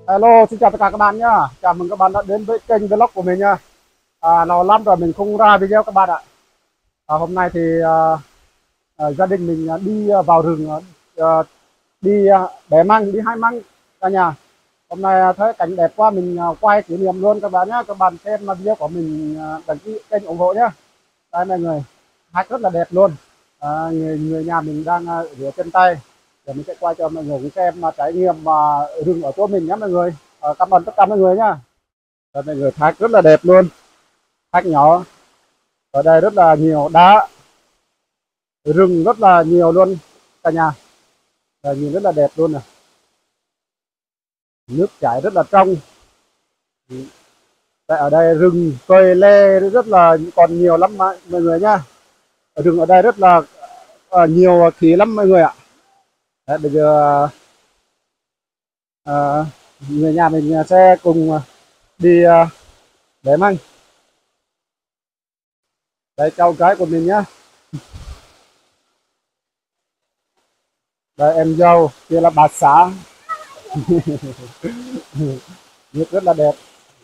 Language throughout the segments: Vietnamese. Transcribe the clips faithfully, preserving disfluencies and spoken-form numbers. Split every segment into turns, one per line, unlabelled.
Hello, xin chào tất cả các bạn nhá. Chào mừng các bạn đã đến với kênh vlog của mình nha. À, lâu lắm rồi mình không ra video các bạn ạ. À, hôm nay thì à, à, gia đình mình à, đi à, vào rừng, à, đi à, bẻ măng, đi hái măng cả nhà. Hôm nay à, thấy cảnh đẹp quá, mình à, quay kỷ niệm luôn các bạn nhé. Các bạn xem video của mình, à, đăng ký kênh ủng hộ nhé. Đây mọi người, hát rất là đẹp luôn. À, người, người nhà mình đang à, rửa chân tay. Để mình sẽ quay cho mọi người cùng xem mà trải nghiệm mà rừng ở chỗ mình nhé mọi người. À, cảm ơn tất cả mọi người nhá. Đây, mọi người thác rất là đẹp luôn, thác nhỏ. Ở đây rất là nhiều đá, rừng rất là nhiều luôn cả nhà. Và nhìn rất là đẹp luôn nè, nước chảy rất là trong. Tại ở đây rừng cây lê rất là còn nhiều lắm mà, mọi người nhá. Ở rừng ở đây rất là uh, nhiều khí lắm mọi người ạ. Đấy, bây giờ uh, người nhà mình sẽ cùng đi uh, để măng. Đây cháu gái của mình nhá. Đây em dâu, kia là bà xã. Nước rất là đẹp.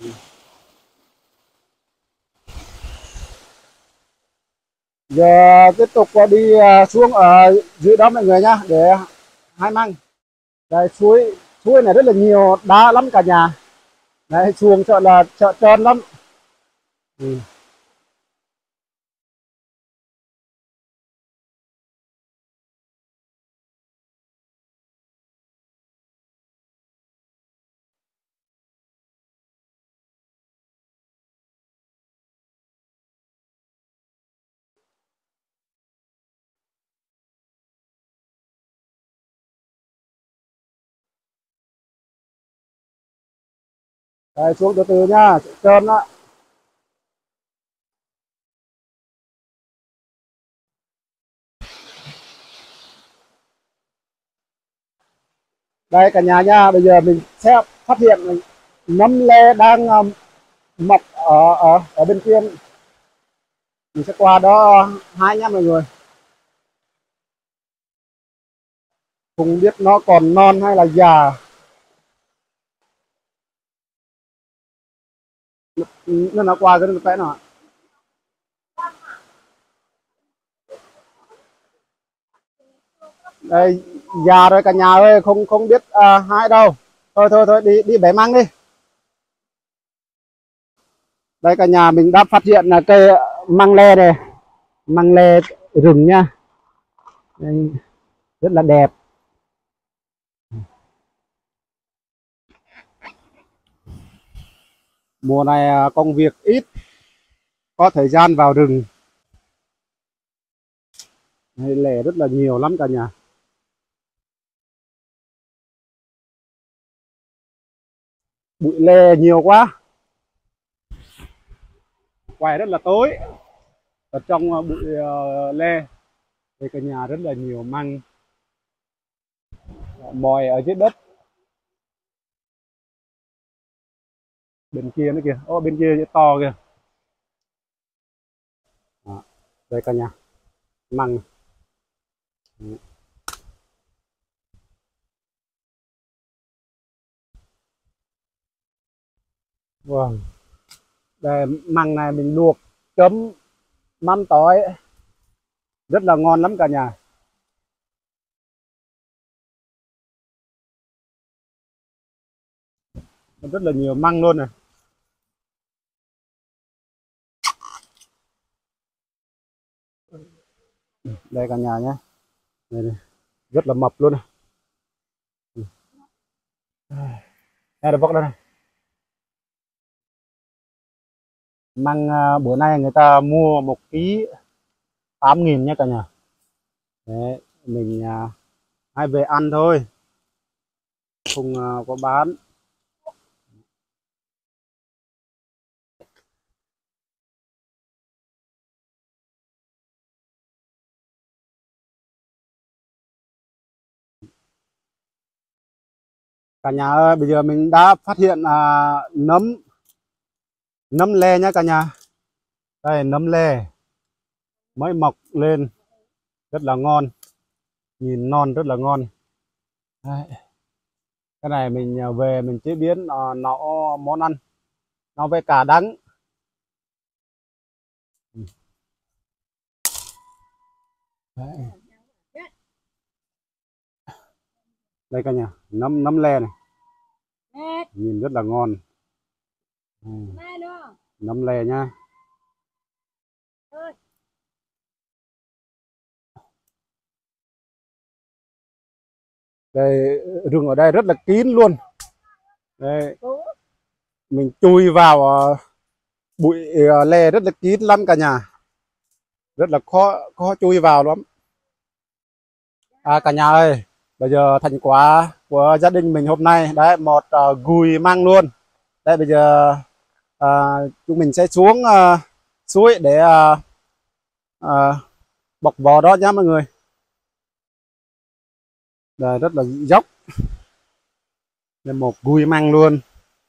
Giờ tiếp tục đi xuống ở dưới đó mọi người nhá, để hái măng. Đây suối, suối này rất là nhiều đá lắm cả nhà. Đấy, xuồng sợ là sợ trơn lắm. Ừ. Đây xuống từ từ nha, trơn á. Đây cả nhà nha, bây giờ mình sẽ phát hiện nấm lê đang um, mọc ở ở ở bên kia. Mình sẽ qua đó hái nhá mọi người. Không biết nó còn non hay là già. Nó nó qua cái cái nào. Đây già rồi cả nhà ơi, không không biết à, hái đâu. Thôi thôi thôi đi đi bẻ măng đi. Đây cả nhà mình đã phát hiện là cây măng lê này, măng lê rừng nha. Đây, rất là đẹp. Mùa này à, công việc ít, có thời gian vào rừng. Đây, lẻ rất là nhiều lắm cả nhà. Bụi lê nhiều quá, quay rất là tối. Ở trong à, bụi uh, lê. Đây cả nhà rất là nhiều măng mòi ở dưới đất. Bên kia nữa kìa, ô bên kia to kìa. Đó. Đây cả nhà, măng. Vâng. Đây măng này mình luộc chấm mắm tỏi rất là ngon lắm cả nhà. Rất là nhiều măng luôn này. Đây cả nhà nhé. Đây, đây. Rất là mập luôn này. Đây là vóc đây này. Măng à, bữa nay người ta mua một ký tám nghìn nhé cả nhà. Đấy, mình à, hay về ăn thôi, không à, có bán. Cả nhà ơi, bây giờ mình đã phát hiện à, nấm nấm lê nhá cả nhà. Đây nấm lê mới mọc lên rất là ngon, nhìn non rất là ngon. Đấy. Cái này mình à, về mình chế biến à, nó món ăn nó với cả đắng. Đấy. Đây cả nhà, nấm nấm le này nhìn rất là ngon. Ừ. Nấm le nhá. Đây, rừng ở đây rất là kín luôn. Đây, mình chui vào uh, bụi uh, le rất là kín lắm cả nhà, rất là khó khó chui vào lắm. À, cả nhà ơi, bây giờ thành quả của gia đình mình hôm nay đấy, một uh, gùi măng luôn. Đây bây giờ uh, chúng mình sẽ xuống uh, suối để uh, uh, bọc vỏ đó nhá mọi người. Đây, rất là dốc. Đây, một gùi măng luôn.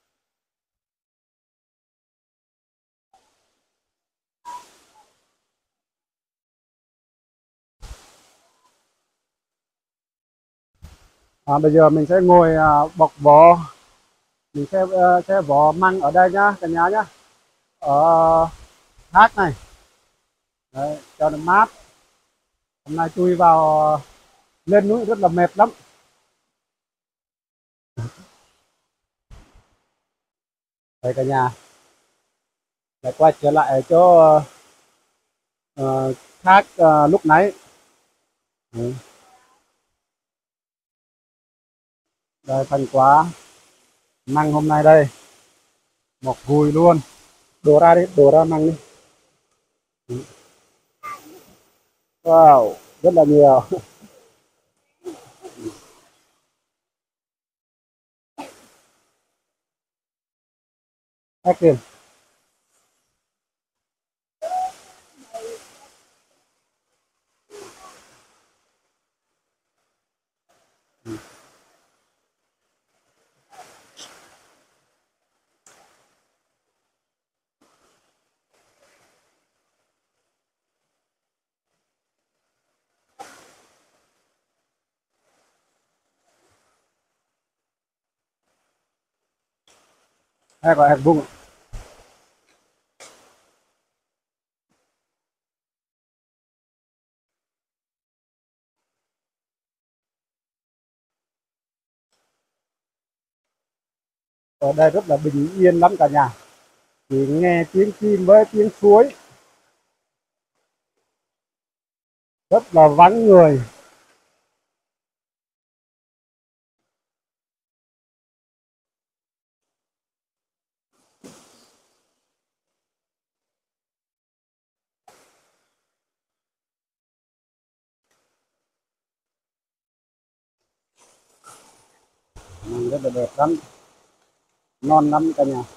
À, bây giờ mình sẽ ngồi uh, bọc vỏ, mình sẽ uh, sẽ vỏ măng ở đây nhá cả nhà nhá, ở thác này. Đấy, cho nó mát. Hôm nay chui vào uh, lên núi rất là mệt lắm. Đây cả nhà, lại quay trở lại ở chỗ uh, thác uh, lúc nãy. Đấy. Đây thành quả măng hôm nay đây, một gùi luôn. Đổ ra đi, đổ ra măng đi. Wow, rất là nhiều. Action. Hay gọi hạt vung. Ở đây rất là bình yên lắm cả nhà, chỉ nghe tiếng chim với tiếng suối, rất là vắng người. Măng rất là đẹp lắm, ngon lắm cả nhà.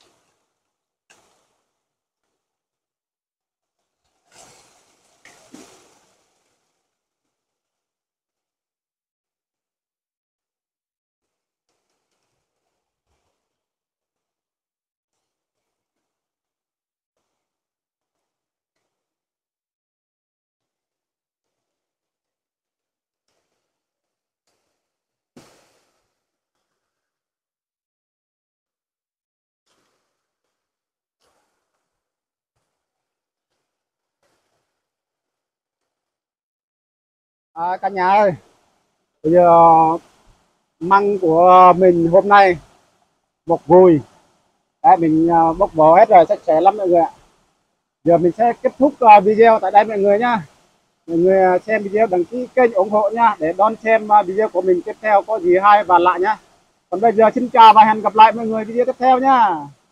À, cả nhà ơi, bây giờ măng của mình hôm nay một gùi đã mình à, bóc vỏ hết rồi, sạch sẽ lắm mọi người ạ. Giờ mình sẽ kết thúc à, video tại đây mọi người nhá. Mọi người à, xem video đăng ký kênh ủng hộ nha, để đón xem à, video của mình tiếp theo có gì hay và lạ nhá. Còn bây giờ xin chào và hẹn gặp lại mọi người video tiếp theo nhá.